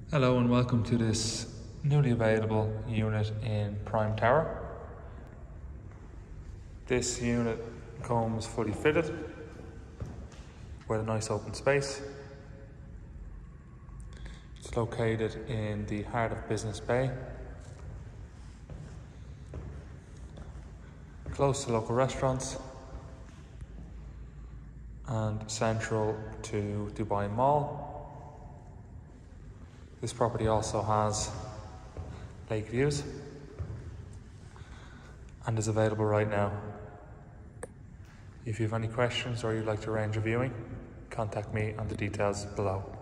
Hello and welcome to this newly available unit in Prime Tower. This unit comes fully fitted with a nice open space. It's located in the heart of Business Bay, close to local restaurants and central to Dubai Mall. This property also has lake views and is available right now. If you have any questions or you'd like to arrange a viewing, contact me on the details below.